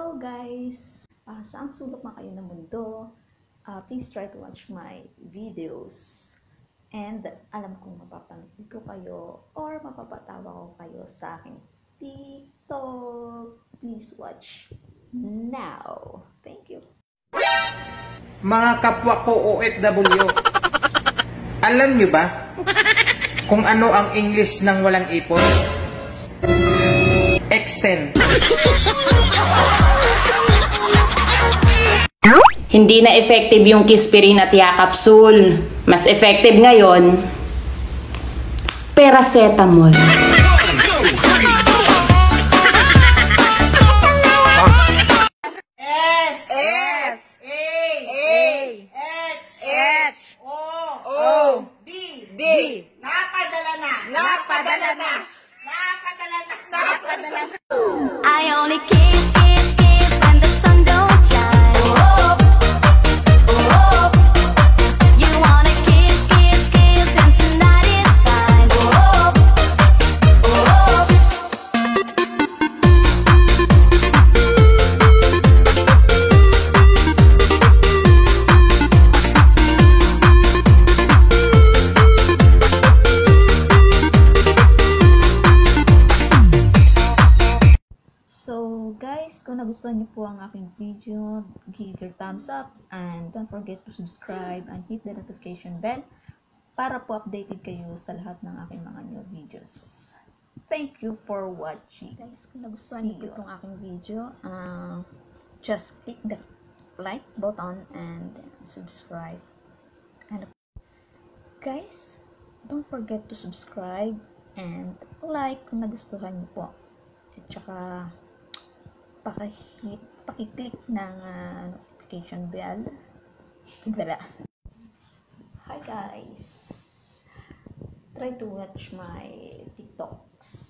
Hello guys! Saan sulok na kayo ng mundo? Please try to watch my videos. And alam kong mapapanood ko kayo or mapapatawa ko kayo sa aking TikTok. Please watch now. Thank you. Mga kapwa ko OFW, alam nyo ba kung ano ang English ng walang ipon? Extend. Hindi na effective yung kispirin at yakapsul. Mas effective ngayon, paracetamol. I only kiss when the sun don't shine. You wanna kiss, then tonight it's fine. So guys, kung nagustuhan niyo po ang aking video, give your thumbs up and don't forget to subscribe and hit the notification bell para po updated kayo sa lahat ng aking mga new videos. Thank you for watching. Guys, kung nagustuhan niyo po itong aking video, just click the like button and subscribe. And guys, don't forget to subscribe and like kung nagustuhan niyo po. At saka pakiclick ng notification bell. Hi guys! Try to watch my TikToks.